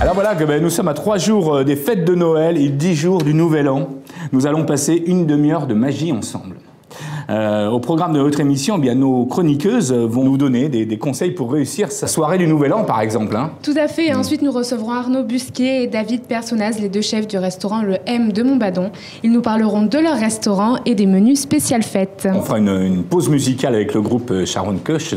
Alors voilà, nous sommes à 3 jours des fêtes de Noël et 10 jours du Nouvel An. Nous allons passer une demi-heure de magie ensemble. Au programme de notre émission, nos chroniqueuses vont nous donner des conseils pour réussir sa soirée du Nouvel An, par exemple. Hein. Tout à fait. Ensuite, nous recevrons Arnaud Busquet et David Personnaz, les deux chefs du restaurant Le M de Montbadon. Ils nous parleront de leur restaurant et des menus spécial fêtes. On fera une pause musicale avec le groupe Sharon Koch,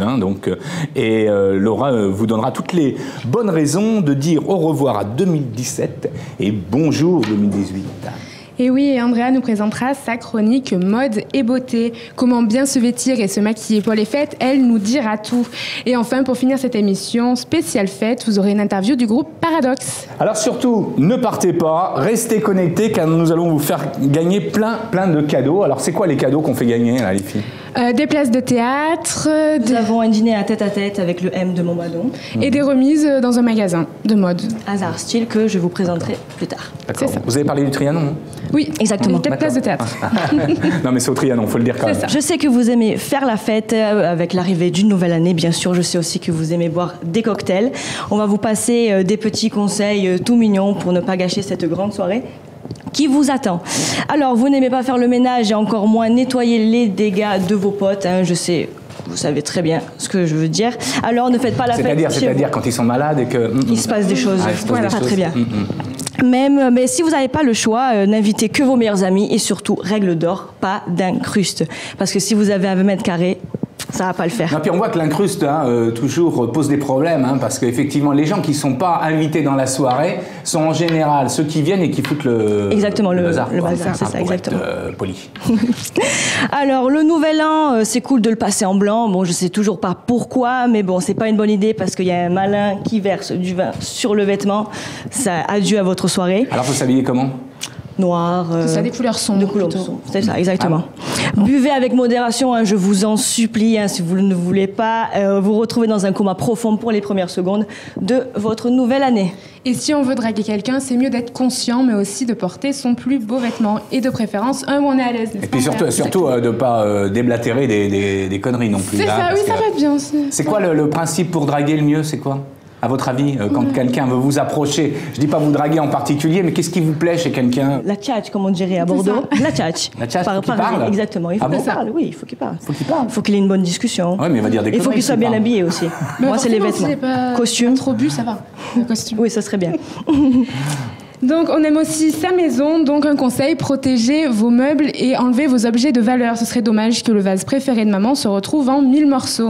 et Laura vous donnera toutes les bonnes raisons de dire au revoir à 2017 et bonjour 2018. Et oui, Andrea nous présentera sa chronique mode et beauté. Comment bien se vêtir et se maquiller pour les fêtes, elle nous dira tout. Et enfin, pour finir cette émission spéciale fête, vous aurez une interview du groupe Paradoxe. Alors surtout, ne partez pas, restez connectés car nous allons vous faire gagner plein de cadeaux. Alors c'est quoi les cadeaux qu'on fait gagner là, les filles ? Des places de théâtre. Nous avons un dîner à tête avec le M de Montbadon. Et des remises dans un magasin de mode. Hasard Style que je vous présenterai plus tard. D'accord. Vous avez parlé du Trianon, hein ? Oui, exactement. Des places de théâtre. Non mais c'est au Trianon, faut le dire quand même. Je sais que vous aimez faire la fête avec l'arrivée d'une nouvelle année, bien sûr. Je sais aussi que vous aimez boire des cocktails. On va vous passer des petits conseils tout mignons pour ne pas gâcher cette grande soirée qui vous attend. Alors, vous n'aimez pas faire le ménage et encore moins nettoyer les dégâts de vos potes, hein, je sais. Vous savez très bien ce que je veux dire. Alors, ne faites pas la fête. C'est-à-dire quand ils sont malades et que... Il se passe des choses. Voilà, pas très bien. Mais si vous n'avez pas le choix, n'invitez que vos meilleurs amis et surtout, règle d'or, pas d'incruste. Parce que si vous avez un 20 mètres carrés, ça va pas le faire. Non, puis on voit que l'incruste toujours pose des problèmes, parce qu'effectivement, les gens qui sont pas invités dans la soirée sont en général ceux qui viennent et qui foutent le bazar. Le bazar, c'est ça, pour exactement. Être poli. Alors, le Nouvel An, c'est cool de le passer en blanc. Bon, je sais toujours pas pourquoi, mais bon, c'est pas une bonne idée parce qu'il y a un malin qui verse du vin sur le vêtement. Ça, adieu à votre soirée. Alors, faut s'habiller comment ? Noir. C'est ça, des couleurs sombres. De couleurs sombres, c'est ça, exactement. Buvez avec modération, je vous en supplie, si vous ne voulez pas vous retrouver dans un coma profond pour les premières secondes de votre nouvelle année. Et si on veut draguer quelqu'un, c'est mieux d'être conscient, mais aussi de porter son plus beau vêtement. Et de préférence, un où on est à l'aise. Et puis surtout de ne pas déblatérer des conneries non plus. C'est ça, oui, ça va être bien aussi. C'est quoi le principe pour draguer le mieux, c'est quoi ? À votre avis, quand quelqu'un veut vous approcher, je dis pas vous draguer en particulier, mais qu'est-ce qui vous plaît chez quelqu'un ? La tchatch, comme on dirait à Bordeaux. La tchatch. La tchatch, faut qu'il parle ? Exactement, il faut qu'il parle, oui, il faut qu'il parle. Faut qu'il parle. Il faut qu'il ait une bonne discussion. Oui, mais il va dire des conneries. Il faut qu'il soit bien habillé aussi. Moi, c'est les vêtements. Costume. Trop bu, ça va. Le costume. Oui, ça serait bien. Donc, on aime aussi sa maison. Donc, un conseil, protégez vos meubles et enlevez vos objets de valeur. Ce serait dommage que le vase préféré de maman se retrouve en 1000 morceaux.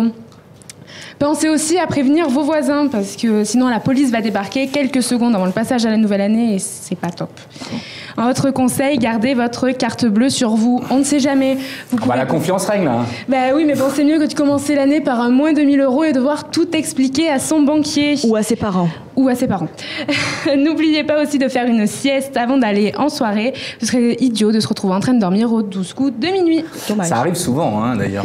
Pensez aussi à prévenir vos voisins, parce que sinon la police va débarquer quelques secondes avant le passage à la nouvelle année et c'est pas top. Un autre conseil, gardez votre carte bleue sur vous. On ne sait jamais. La confiance règne, là. Oui, mais bon, c'est mieux que de commencer l'année par un moins 2000 € et devoir tout expliquer à son banquier. Ou à ses parents. N'oubliez pas aussi de faire une sieste avant d'aller en soirée. Ce serait idiot de se retrouver en train de dormir aux 12 coups de minuit. Dommage. Ça arrive souvent, d'ailleurs.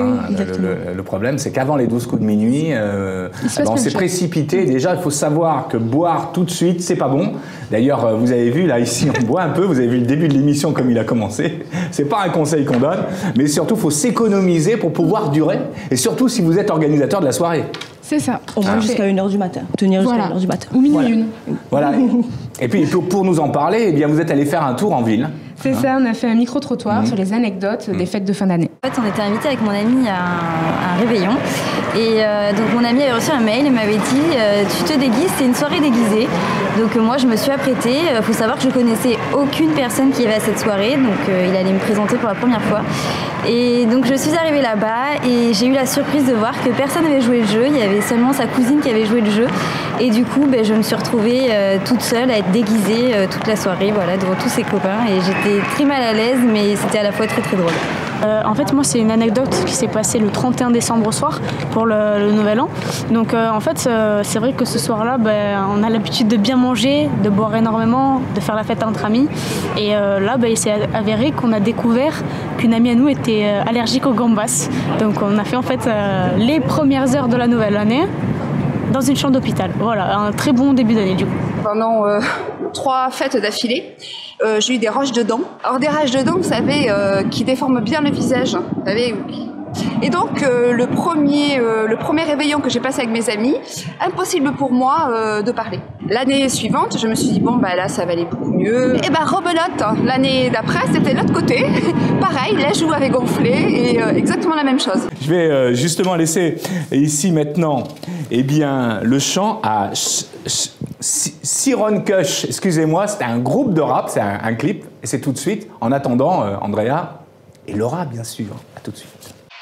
Le problème, c'est qu'avant les 12 coups de minuit, on s'est précipité. Déjà, il faut savoir que boire tout de suite, c'est pas bon. D'ailleurs, vous avez vu, là, ici, on boit un peu. Vous avez vu le début de l'émission comme il a commencé. C'est pas un conseil qu'on donne. Mais surtout, il faut s'économiser pour pouvoir durer. Et surtout, si vous êtes organisateur de la soirée. C'est ça. Au moins jusqu'à 1h du matin. Tenir jusqu'à 1h du matin. Ou minuit une. Voilà. Et puis, pour nous en parler, vous êtes allé faire un tour en ville. C'est ça, on a fait un micro-trottoir sur les anecdotes des fêtes de fin d'année. En fait, on était invité avec mon ami à un réveillon. Et donc, mon ami avait reçu un mail et m'avait dit tu te déguises, c'est une soirée déguisée. Donc, moi, je me suis apprêtée. Il faut savoir que je connaissais aucune personne qui y avait à cette soirée. Donc, il allait me présenter pour la première fois. Et donc, je suis arrivée là-bas et j'ai eu la surprise de voir que personne n'avait joué le jeu. Il y avait seulement sa cousine qui avait joué le jeu. Et du coup, je me suis retrouvée toute seule à être déguisée toute la soirée, devant tous ses copains. Et j'étais très mal à l'aise, mais c'était à la fois très très drôle. En fait, moi, c'est une anecdote qui s'est passée le 31 décembre au soir pour le Nouvel An. Donc, en fait, c'est vrai que ce soir-là, on a l'habitude de bien manger, de boire énormément, de faire la fête entre amis. Et là, il s'est avéré qu'on a découvert qu'une amie à nous était allergique aux gambas. Donc, on a fait en fait les premières heures de la nouvelle année dans une chambre d'hôpital. Voilà, un très bon début d'année du coup. Pendant 3 fêtes d'affilée, j'ai eu des rages de dents. Alors des rages de dents, vous savez, qui déforment bien le visage. Vous savez, Et donc, le premier réveillon que j'ai passé avec mes amis, impossible pour moi de parler. L'année suivante, je me suis dit, bon, bah là, ça va aller beaucoup mieux. Et ben, rebelote, l'année d'après, c'était l'autre côté. Pareil, la joue avait gonflé et exactement la même chose. Je vais justement laisser ici maintenant, eh bien, le chant à Siron Kush. Excusez-moi, c'était un groupe de rap, c'est un clip, et c'est tout de suite. En attendant, Andrea et Laura, bien sûr. À tout de suite.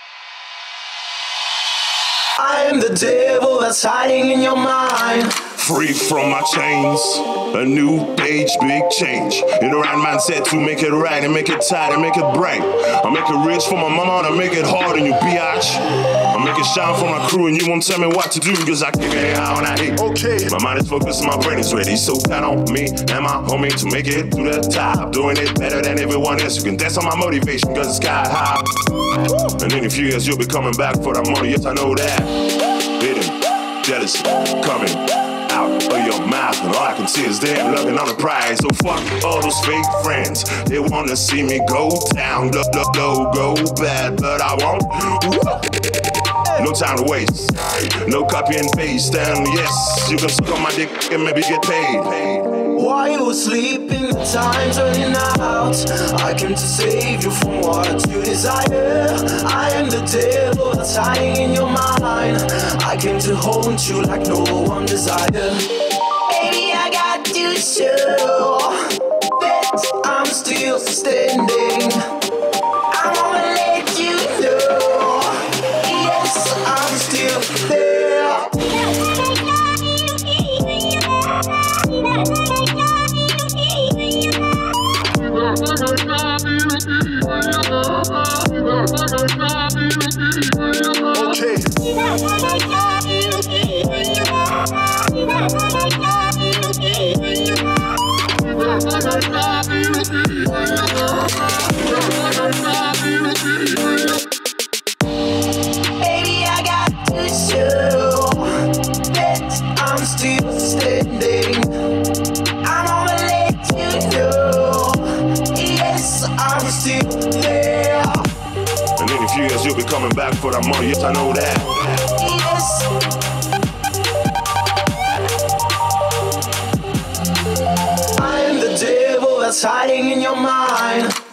I am the devil that's hiding in your mind. Free from my chains, a new page, big change. In the right mindset to make it right and make it tight and make it bright. I make it rich for my mama and I make it hard in your biatch. I make it shine for my crew and you won't tell me what to do because I kick it out when I hate. Okay, my mind is focused, my brain is ready. So count on me and my homie to make it to the top. Doing it better than everyone else. You can dance on my motivation cause it's sky high. And in a few years you'll be coming back for that money, yes I know that. Hidden, jealousy, coming out of your mouth and all I can see is them looking on the prize. So fuck all those fake friends. They wanna see me go down, go bad, but I won't. No time to waste, no copy and paste. And yes, you can suck on my dick and maybe get paid. While you were sleeping, the time's running out. I came to save you from what you desire. I am the devil that's hiding in your mind. I came to haunt you like no one desired. Baby, I got to show that I'm still standing. I'm gonna let you know. Yes, I'm still there. Baby, I got to show that I'm still standing. I'm gonna let you know. Yes, I'm still there. And in a few years you'll be coming back for that money, yes I know that. Yes. I am the devil that's hiding in your mind.